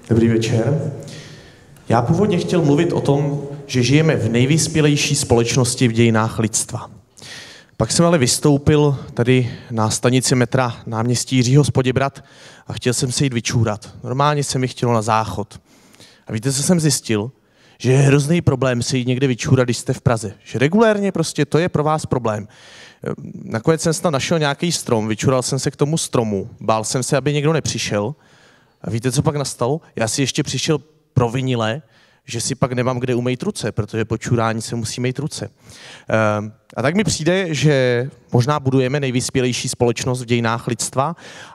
Dobrý večer. Já původně chtěl mluvit o tom, že žijeme v nejvyspělejší společnosti v dějinách lidstva. Pak jsem ale vystoupil tady na stanici metra náměstí Jiřího z Poděbrad a chtěl jsem se jít vyčůrat. Normálně se mi chtělo na záchod. A víte, co jsem zjistil? Že je hrozný problém se jít někde vyčůrat, když jste v Praze. Že regulérně prostě to je pro vás problém. Nakonec jsem tam našel nějaký strom, vyčural jsem se k tomu stromu, bál jsem se, aby někdo nepřišel. A víte, co pak nastalo? Já si ještě přišel provinile, že si pak nemám kde umýt ruce, protože po čurání se musí mýt ruce. A tak mi přijde, že možná budujeme nejvyspělejší společnost v dějinách lidstva,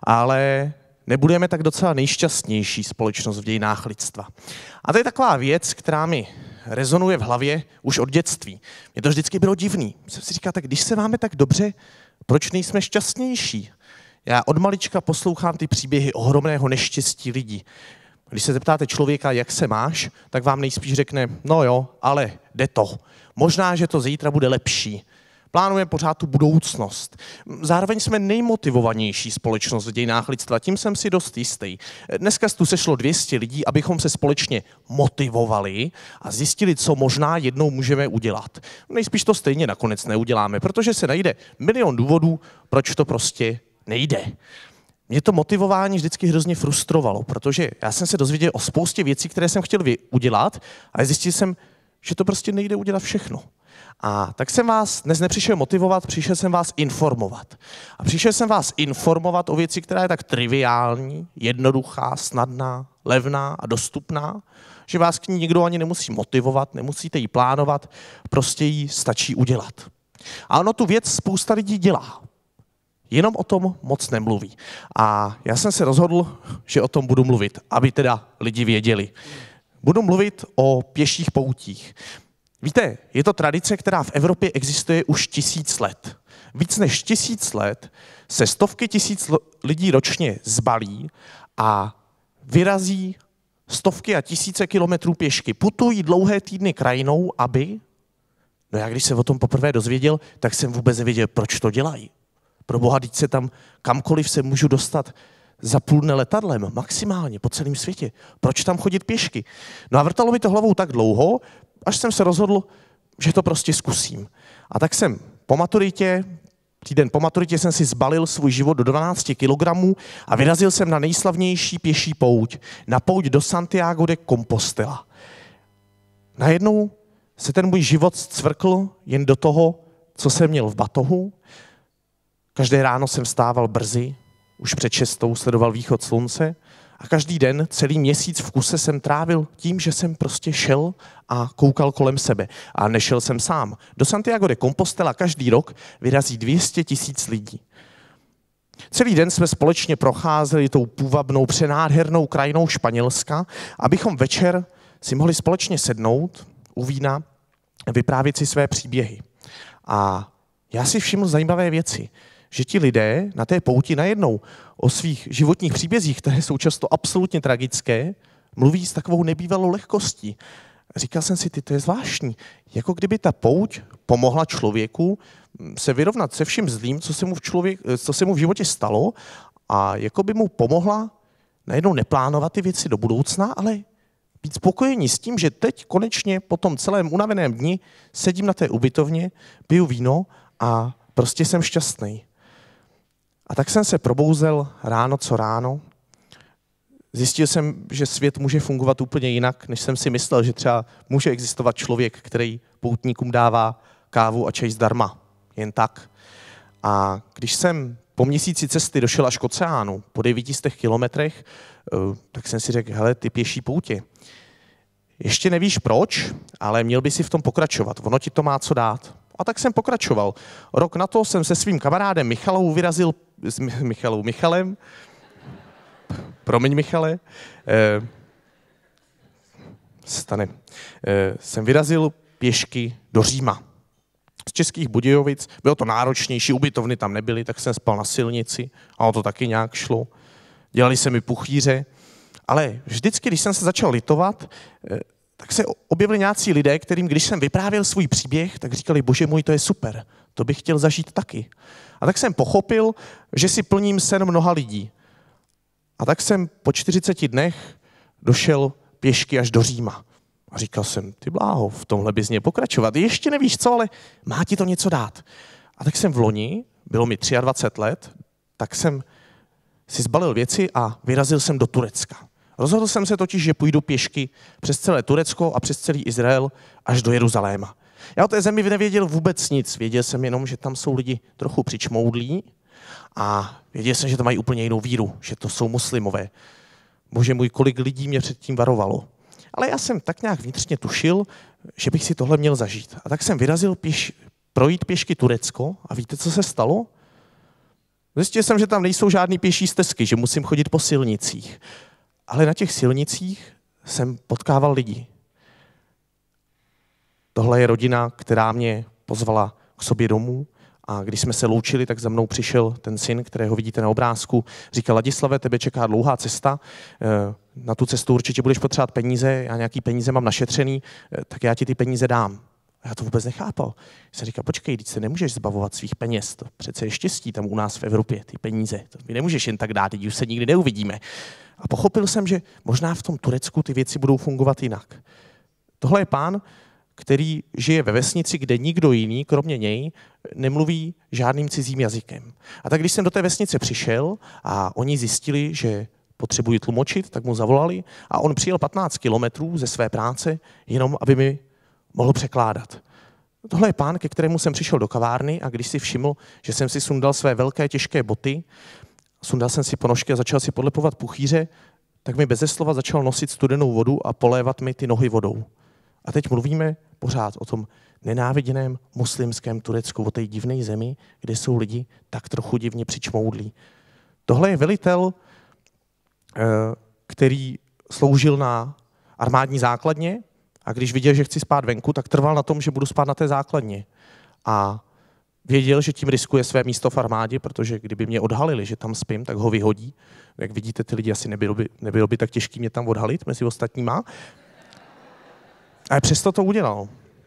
ale nebudujeme tak docela nejšťastnější společnost v dějinách lidstva. A to je taková věc, která mi rezonuje v hlavě už od dětství. Mně to vždycky bylo divný. Jsem si říkal, tak když se máme tak dobře, proč nejsme šťastnější? Já od malička poslouchám ty příběhy ohromného neštěstí lidí. Když se zeptáte člověka, jak se máš, tak vám nejspíš řekne, no jo, ale jde to. Možná, že to zítra bude lepší. Plánujeme pořád tu budoucnost. Zároveň jsme nejmotivovanější společnost v dějinách lidstva, tím jsem si dost jistý. Dneska tu sešlo 200 lidí, abychom se společně motivovali a zjistili, co možná jednou můžeme udělat. Nejspíš to stejně nakonec neuděláme, protože se najde milion důvodů, proč to prostě nejde. Mě to motivování vždycky hrozně frustrovalo, protože já jsem se dozvěděl o spoustě věcí, které jsem chtěl udělat, a zjistil jsem, že to prostě nejde udělat všechno. A tak jsem vás dnes nepřišel motivovat, přišel jsem vás informovat. A přišel jsem vás informovat o věci, která je tak triviální, jednoduchá, snadná, levná a dostupná, že vás k ní nikdo ani nemusí motivovat, nemusíte ji plánovat, prostě ji stačí udělat. A ono tu věc spousta lidí dělá. Jenom o tom moc nemluví. A já jsem se rozhodl, že o tom budu mluvit, aby teda lidi věděli. Budu mluvit o pěších poutích. Víte, je to tradice, která v Evropě existuje už 1000 let. Víc než 1000 let se stovky tisíc lidí ročně zbalí a vyrazí stovky a tisíce kilometrů pěšky. Putují dlouhé týdny krajinou, aby... No já když se o tom poprvé dozvěděl, tak jsem vůbec nevěděl, proč to dělají. Pro boha, když se tam kamkoliv se můžu dostat za půl dne letadlem, maximálně po celém světě. Proč tam chodit pěšky? No a vrtalo mi to hlavou tak dlouho, až jsem se rozhodl, že to prostě zkusím. A tak jsem po maturitě, týden po maturitě jsem si zbalil svůj život do 12 kilogramů a vyrazil jsem na nejslavnější pěší pouť, na pouť do Santiago de Compostela. Najednou se ten můj život cvrkl jen do toho, co jsem měl v batohu. Každé ráno jsem vstával brzy, už před 6 sledoval východ slunce a každý den, celý měsíc v kuse jsem trávil tím, že jsem prostě šel a koukal kolem sebe. A nešel jsem sám. Do Santiago de Compostela každý rok vyrazí 200 000 lidí. Celý den jsme společně procházeli tou půvabnou, přenádhernou krajinou Španělska, abychom večer si mohli společně sednout u vína a vyprávět si své příběhy. A já si všiml zajímavé věci, že ti lidé na té pouti najednou o svých životních příbězích, které jsou často absolutně tragické, mluví s takovou nebývalou lehkostí. Říkal jsem si, to je zvláštní. Jako kdyby ta pouť pomohla člověku se vyrovnat se vším zlým, co se mu v životě stalo, a jako by mu pomohla najednou neplánovat ty věci do budoucna, ale být spokojený s tím, že teď konečně po tom celém unaveném dni sedím na té ubytovně, piju víno a prostě jsem šťastný. A tak jsem se probouzel ráno co ráno. Zjistil jsem, že svět může fungovat úplně jinak, než jsem si myslel, že třeba může existovat člověk, který poutníkům dává kávu a čaj zdarma. Jen tak. A když jsem po měsíci cesty došel až k oceánu, po 900 kilometrech, tak jsem si řekl, hele, ty pěší poutě. Ještě nevíš proč, ale měl by si v tom pokračovat. Ono ti to má co dát. A tak jsem pokračoval. Rok na to jsem se svým kamarádem Michalem, promiň Michale, jsem vyrazil pěšky do Říma. Z Českých Budějovic, bylo to náročnější, ubytovny tam nebyly, tak jsem spal na silnici a to taky nějak šlo. Dělali se mi puchýře, ale vždycky, když jsem se začal litovat, tak se objevili nějací lidé, kterým, když jsem vyprávěl svůj příběh, tak říkali, bože můj, to je super, to bych chtěl zažít taky. A tak jsem pochopil, že si plním sen mnoha lidí. A tak jsem po 40 dnech došel pěšky až do Říma. A říkal jsem, ty bláho, v tomhle bys měl pokračovat. Ještě nevíš co, ale má ti to něco dát. A tak jsem v loni, bylo mi 23 let, tak jsem si zbalil věci a vyrazil jsem do Turecka. Rozhodl jsem se totiž, že půjdu pěšky přes celé Turecko a přes celý Izrael až do Jeruzaléma. Já o té zemi nevěděl vůbec nic. Věděl jsem jenom, že tam jsou lidi trochu přičmoudlí a věděl jsem, že tam mají úplně jinou víru, že to jsou muslimové. Bože můj, kolik lidí mě předtím varovalo. Ale já jsem tak nějak vnitřně tušil, že bych si tohle měl zažít. A tak jsem vyrazil projít pěšky Turecko a víte, co se stalo? Zjistil jsem, že tam nejsou žádný pěší stezky, že musím chodit po silnicích. Ale na těch silnicích jsem potkával lidi. Tohle je rodina, která mě pozvala k sobě domů a když jsme se loučili, tak za mnou přišel ten syn, kterého vidíte na obrázku. Říkal, Ladislave, tebe čeká dlouhá cesta, na tu cestu určitě budeš potřebovat peníze, já nějaký peníze mám našetřený, tak já ti ty peníze dám. A já to vůbec nechápal. Jsem říkal, počkej, teď se nemůžeš zbavovat svých peněz, to přece je štěstí tam u nás v Evropě, ty peníze, to mi nemůžeš jen tak dát, teď už se nikdy neuvidíme. A pochopil jsem, že možná v tom Turecku ty věci budou fungovat jinak. Tohle je pán, který žije ve vesnici, kde nikdo jiný, kromě něj, nemluví žádným cizím jazykem. A tak když jsem do té vesnice přišel a oni zjistili, že potřebuji tlumočit, tak mu zavolali a on přijel 15 kilometrů ze své práce, jenom aby mi mohl překládat. Tohle je pán, ke kterému jsem přišel do kavárny a když si všiml, že jsem si sundal své velké těžké boty, sundal jsem si ponožky a začal si podlepovat puchýře, tak mi beze slova začal nosit studenou vodu a polévat mi ty nohy vodou. A teď mluvíme pořád o tom nenáviděném muslimském Turecku, o té divné zemi, kde jsou lidi tak trochu divně přičmoudlí. Tohle je velitel, který sloužil na armádní základně a když viděl, že chci spát venku, tak trval na tom, že budu spát na té základně. A věděl, že tím riskuje své místo v armádě, protože kdyby mě odhalili, že tam spím, tak ho vyhodí. Jak vidíte, ty lidi asi nebylo by tak těžké mě tam odhalit mezi ostatníma. Ale přesto to udělal.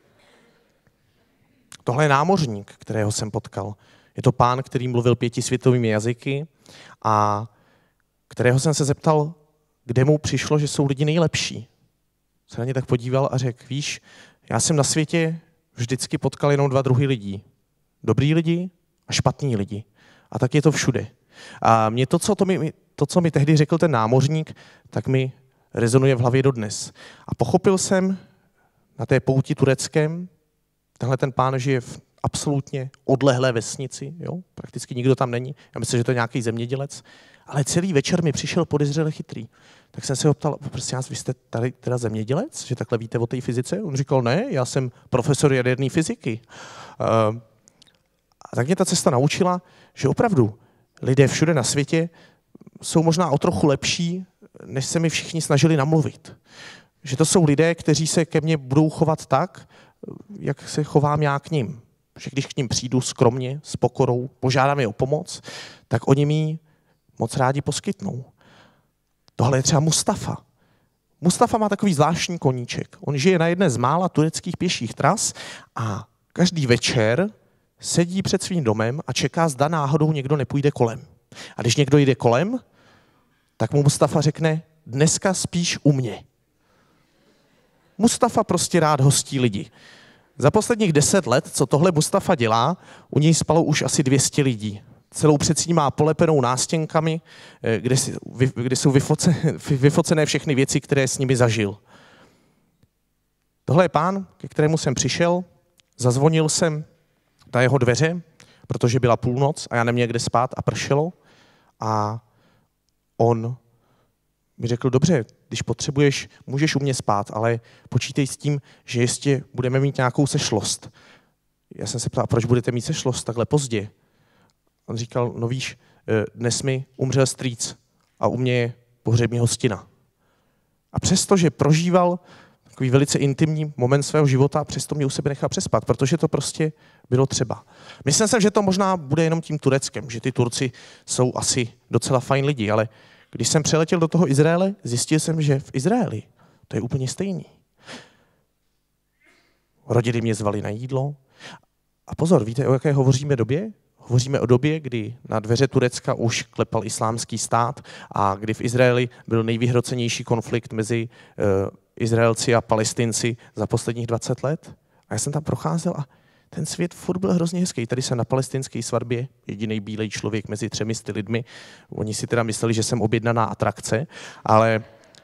Tohle je námořník, kterého jsem potkal. Je to pán, který mluvil 5 světovými jazyky a kterého jsem se zeptal, kde mu přišlo, že jsou lidi nejlepší. Se na ně tak podíval a řekl, víš, já jsem na světě vždycky potkal jenom 2 druhy lidí. Dobrý lidi a špatní lidi. A tak je to všude. A mě to, co mi tehdy řekl ten námořník, tak mi rezonuje v hlavě dodnes. A pochopil jsem na té pouti tureckém, tenhle ten pán žije v absolutně odlehlé vesnici, jo? Prakticky nikdo tam není. Já myslím, že to je nějaký zemědělec. Ale celý večer mi přišel podezřele chytrý. Tak jsem se ho ptal, prosím vás, vy jste tady teda zemědělec, že takhle víte o té fyzice? On říkal, ne, já jsem profesor jaderné fyziky. A tak mě ta cesta naučila, že opravdu lidé všude na světě jsou možná o trochu lepší, než se mi všichni snažili namluvit. Že to jsou lidé, kteří se ke mně budou chovat tak, jak se chovám já k nim. Že když k nim přijdu skromně, s pokorou, požádám je o pomoc, tak oni mi moc rádi poskytnou. Tohle je třeba Mustafa. Mustafa má takový zvláštní koníček. On žije na jedné z mála tureckých pěších tras a každý večer sedí před svým domem a čeká, zda náhodou někdo nepůjde kolem. A když někdo jde kolem, tak mu Mustafa řekne, dneska spíš u mě. Mustafa prostě rád hostí lidi. Za posledních 10 let, co tohle Mustafa dělá, u něj spalo už asi 200 lidí. Celou předsíň má polepenou nástěnkami, kde jsou vyfocené všechny věci, které s nimi zažil. Tohle je pán, ke kterému jsem přišel, zazvonil jsem na jeho dveře, protože byla půlnoc a já neměl kde spát a pršelo. A on mi řekl, dobře, když potřebuješ, můžeš u mě spát, ale počítej s tím, že ještě budeme mít nějakou sešlost. Já jsem se ptal, proč budete mít sešlost takhle pozdě? On říkal, no víš, dnes mi umřel strýc a u mě je pohřební hostina. A přesto, že prožíval takový velice intimní moment svého života, přesto mě u sebe nechal přespat, protože to prostě bylo třeba. Myslel jsem, že to možná bude jenom tím Tureckem, že ty Turci jsou asi docela fajn lidi, ale když jsem přeletěl do toho Izraele, zjistil jsem, že v Izraeli to je úplně stejný. Rodiny mě zvali na jídlo. A pozor, víte, o jaké hovoříme době? Hovoříme o době, kdy na dveře Turecka už klepal islámský stát a kdy v Izraeli byl nejvyhrocenější konflikt mezi Izraelci a Palestinci za posledních 20 let. A já jsem tam procházel a ten svět furt byl hrozně hezký. Tady jsem na palestinské svatbě, jediný bílej člověk mezi 300 lidmi. Oni si teda mysleli, že jsem objednaná atrakce, ale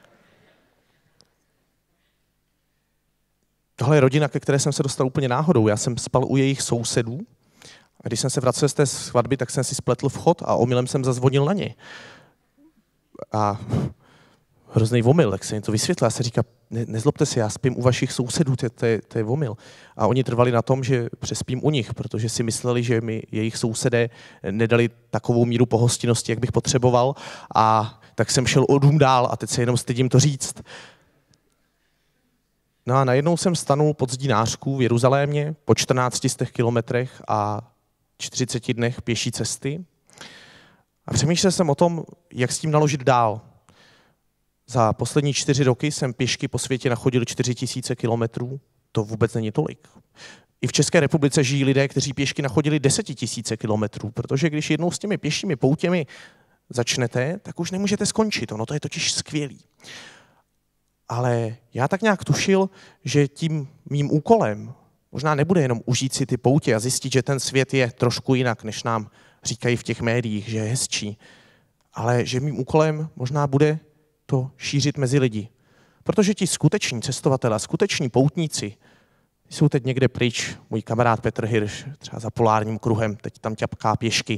tohle je rodina, ke které jsem se dostal úplně náhodou. Já jsem spal u jejich sousedů a když jsem se vracel z té svatby, tak jsem si spletl vchod a omylem jsem zazvonil na ně. A hrozný omyl, tak se jim to vysvětlil. Já se říká, nezlobte se, já spím u vašich sousedů, to je omyl. A oni trvali na tom, že přespím u nich, protože si mysleli, že mi jejich sousedé nedali takovou míru pohostinnosti, jak bych potřeboval. A tak jsem šel o dům dál a teď se jenom stydím to říct. No a najednou jsem stanul pod zdí nářků v Jeruzalémě po 1400 kilometrech a 40 dnech pěší cesty. A přemýšlel jsem o tom, jak s tím naložit dál. Za poslední 4 roky jsem pěšky po světě nachodil 4000 kilometrů. To vůbec není tolik. I v České republice žijí lidé, kteří pěšky nachodili 10 000 kilometrů, protože když jednou s těmi pěšími poutěmi začnete, tak už nemůžete skončit. Ono to je totiž skvělý. Ale já tak nějak tušil, že tím mým úkolem možná nebude jenom užít si ty poutě a zjistit, že ten svět je trošku jinak, než nám říkají v těch médiích, že je hezčí, ale že mým úkolem možná bude to šířit mezi lidi. Protože ti skuteční cestovatelé, skuteční poutníci jsou teď někde pryč. Můj kamarád Petr Hirš, třeba za polárním kruhem, teď tam ťapká pěšky.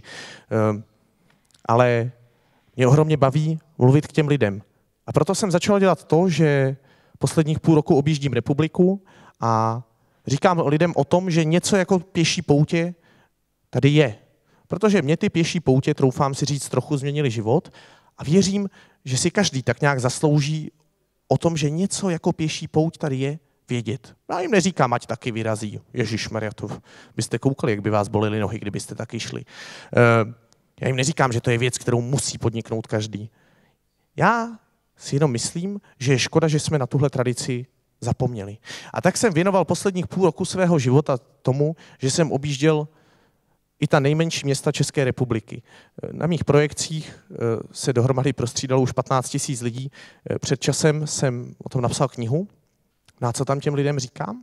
Ale mě ohromně baví mluvit k těm lidem. A proto jsem začal dělat to, že posledních půl roku objíždím republiku a říkám lidem o tom, že něco jako pěší poutě tady je. Protože mě ty pěší poutě, troufám si říct, trochu změnili život a věřím, že si každý tak nějak zaslouží o tom, že něco jako pěší pouť tady je, vědět. Já jim neříkám, ať taky vyrazí. Ježišmarja, to byste koukali, jak by vás bolely nohy, kdybyste taky šli. Já jim neříkám, že to je věc, kterou musí podniknout každý. Já si jenom myslím, že je škoda, že jsme na tuhle tradici zapomněli. A tak jsem věnoval posledních půl roku svého života tomu, že jsem objížděl i ta nejmenší města České republiky. Na mých projekcích se dohromady prostřídalo už 15 000 lidí. Před časem jsem o tom napsal knihu. No a co tam těm lidem říkám?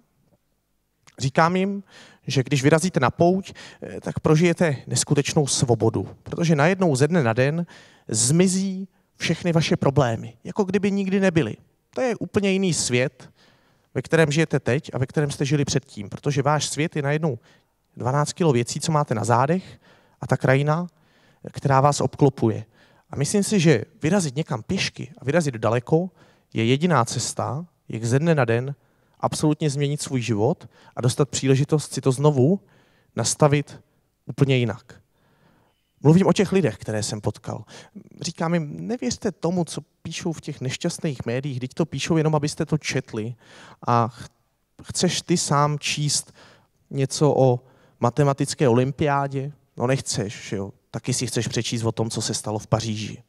Říkám jim, že když vyrazíte na pouť, tak prožijete neskutečnou svobodu, protože najednou ze dne na den zmizí všechny vaše problémy, jako kdyby nikdy nebyly. To je úplně jiný svět, ve kterém žijete teď a ve kterém jste žili předtím, protože váš svět je najednou 12 kilo věcí, co máte na zádech a ta krajina, která vás obklopuje. A myslím si, že vyrazit někam pěšky a vyrazit daleko je jediná cesta, jak ze dne na den absolutně změnit svůj život a dostat příležitost si to znovu nastavit úplně jinak. Mluvím o těch lidech, které jsem potkal. Říkám jim, nevěřte tomu, co píšou v těch nešťastných médiích, teď to píšou jenom, abyste to četli. A chceš ty sám číst něco o matematické olympiádě? No nechceš, že jo? Taky si chceš přečíst o tom, co se stalo v Paříži.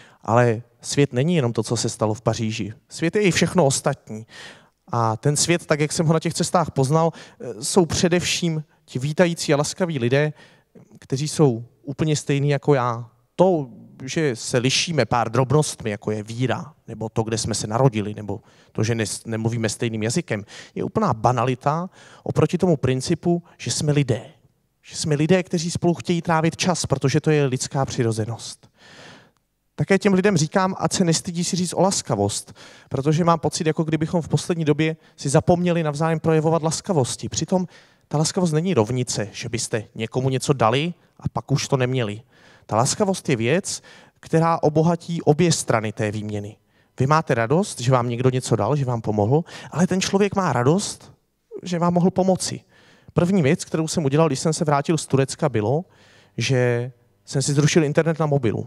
Ale svět není jenom to, co se stalo v Paříži. Svět je i všechno ostatní. A ten svět, tak jak jsem ho na těch cestách poznal, jsou především ti vítající a laskaví lidé, kteří jsou úplně stejní jako já. To, že se lišíme pár drobnostmi, jako je víra, nebo to, kde jsme se narodili, nebo to, že nemluvíme stejným jazykem, je úplná banalita oproti tomu principu, že jsme lidé. Že jsme lidé, kteří spolu chtějí trávit čas, protože to je lidská přirozenost. Také těm lidem říkám, ať se nestydí si říct o laskavost, protože mám pocit, jako kdybychom v poslední době si zapomněli navzájem projevovat laskavosti. Přitom ta laskavost není rovnice, že byste někomu něco dali a pak už to neměli. Ta laskavost je věc, která obohatí obě strany té výměny. Vy máte radost, že vám někdo něco dal, že vám pomohl, ale ten člověk má radost, že vám mohl pomoci. První věc, kterou jsem udělal, když jsem se vrátil z Turecka, bylo, že jsem si zrušil internet na mobilu.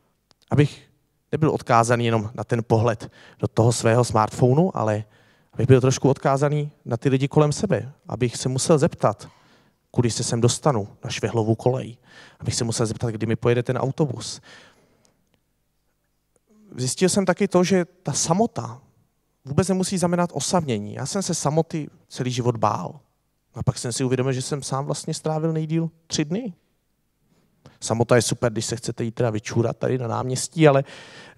Abych nebyl odkázaný jenom na ten pohled do toho svého smartphonu, ale abych byl trošku odkázaný na ty lidi kolem sebe. Abych se musel zeptat, kudy se sem dostanu na švehlovou kolej. Abych se musel zeptat, kdy mi pojede ten autobus. Zjistil jsem taky to, že ta samota vůbec nemusí znamenat osamění. Já jsem se samoty celý život bál. A pak jsem si uvědomil, že jsem sám vlastně strávil nejdýl 3 dny. Samota je super, když se chcete jít teda vyčůrat tady na náměstí, ale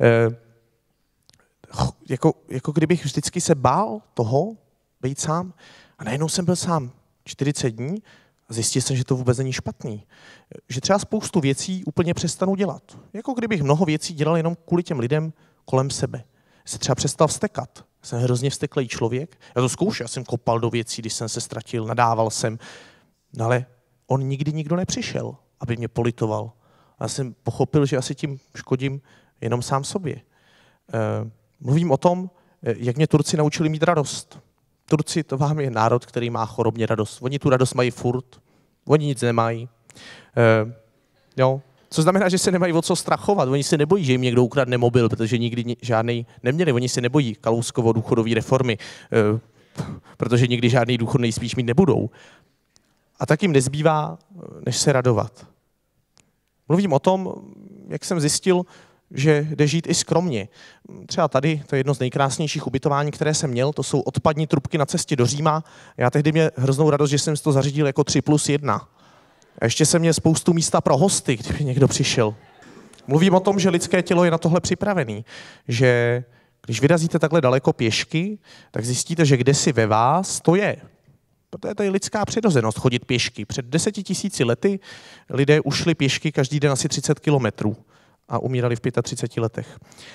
jako kdybych vždycky se bál toho být sám. A najednou jsem byl sám 40 dní a zjistil jsem, že to vůbec není špatný. Že třeba spoustu věcí úplně přestanu dělat. Jako kdybych mnoho věcí dělal jenom kvůli těm lidem kolem sebe. Se třeba přestal vztekat. Jsem hrozně vzteklý člověk. Já to zkoušel, já jsem kopal do věcí, když jsem se ztratil, nadával jsem. No ale on nikdy nikdo nepřišel, aby mě politoval. A já jsem pochopil, že asi tím škodím jenom sám sobě. Mluvím o tom, jak mě Turci naučili mít radost. Turci, to vám je národ, který má chorobně radost. Oni tu radost mají furt, oni nic nemají. Co znamená, že se nemají o co strachovat. Oni se nebojí, že jim někdo ukradne mobil, protože nikdy žádný neměli. Oni se nebojí Kalouskovo důchodové reformy, protože nikdy žádný důchod nejspíš mít nebudou. A tak jim nezbývá, než se radovat. Mluvím o tom, jak jsem zjistil, že jde žít i skromně. Třeba tady, to je jedno z nejkrásnějších ubytování, které jsem měl, to jsou odpadní trubky na cestě do Říma. Já tehdy měl hroznou radost, že jsem si to zařídil jako 3+1. A ještě jsem měl spoustu místa pro hosty, kdyby někdo přišel. Mluvím o tom, že lidské tělo je na tohle připravený. Že když vyrazíte takhle daleko pěšky, tak zjistíte, že kdesi ve vás to je. Protože to je lidská přirozenost chodit pěšky. Před 10 000 lety lidé ušli pěšky každý den asi 30 kilometrů a umírali v 35 letech.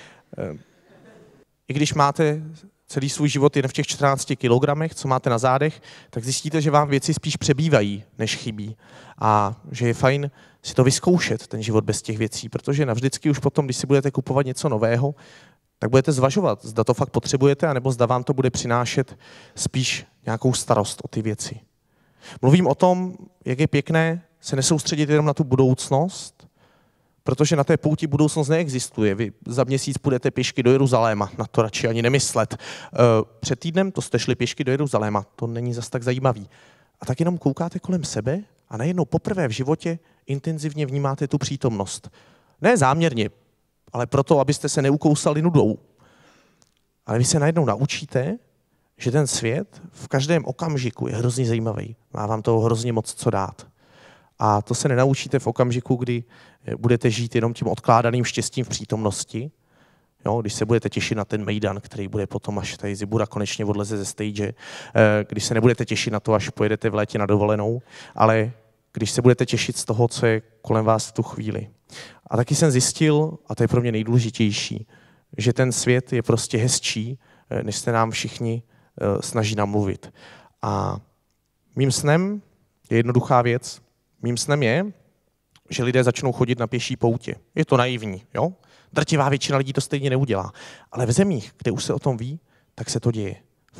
I když máte celý svůj život jen v těch 14 kilogramech, co máte na zádech, tak zjistíte, že vám věci spíš přebývají, než chybí. A že je fajn si to vyzkoušet, ten život bez těch věcí, protože navždycky už potom, když si budete kupovat něco nového, tak budete zvažovat, zda to fakt potřebujete, anebo zda vám to bude přinášet spíš nějakou starost o ty věci. Mluvím o tom, jak je pěkné se nesoustředit jenom na tu budoucnost, protože na té pouti budoucnost neexistuje. Vy za měsíc půjdete pěšky do Jeruzaléma, na to radši ani nemyslet. Před týdnem to jste šli pěšky do Jeruzaléma, to není zas tak zajímavý. A tak jenom koukáte kolem sebe a najednou poprvé v životě intenzivně vnímáte tu přítomnost. Ne záměrně, ale proto, abyste se neukousali nudou. Ale vy se najednou naučíte, že ten svět v každém okamžiku je hrozně zajímavý. Má vám toho hrozně moc co dát. A to se nenaučíte v okamžiku, kdy budete žít jenom tím odkládaným štěstím v přítomnosti. Jo, když se budete těšit na ten mejdan, který bude potom, až tady Zibura konečně odleze ze stage, když se nebudete těšit na to, až pojedete v létě na dovolenou, ale když se budete těšit z toho, co je kolem vás v tu chvíli. A taky jsem zjistil, a to je pro mě nejdůležitější, že ten svět je prostě hezčí, než se nám všichni snaží namluvit. A mým snem je jednoduchá věc. Mým snem je, že lidé začnou chodit na pěší poutě. Je to naivní, jo? Drtivá většina lidí to stejně neudělá. Ale v zemích, kde už se o tom ví, tak se to děje.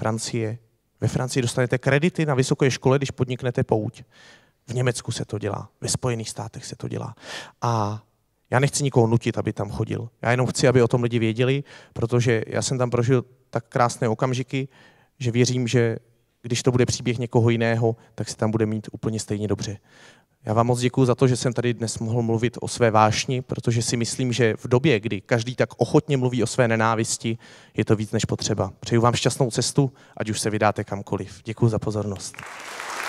Ve Francii dostanete kredity na vysoké škole, když podniknete pouť. V Německu se to dělá, ve Spojených státech se to dělá. A já nechci nikoho nutit, aby tam chodil. Já jenom chci, aby o tom lidi věděli, protože já jsem tam prožil tak krásné okamžiky, že věřím, že když to bude příběh někoho jiného, tak se tam bude mít úplně stejně dobře. Já vám moc děkuji za to, že jsem tady dnes mohl mluvit o své vášni, protože si myslím, že v době, kdy každý tak ochotně mluví o své nenávisti, je to víc než potřeba. Přeju vám šťastnou cestu, ať už se vydáte kamkoliv. Děkuji za pozornost.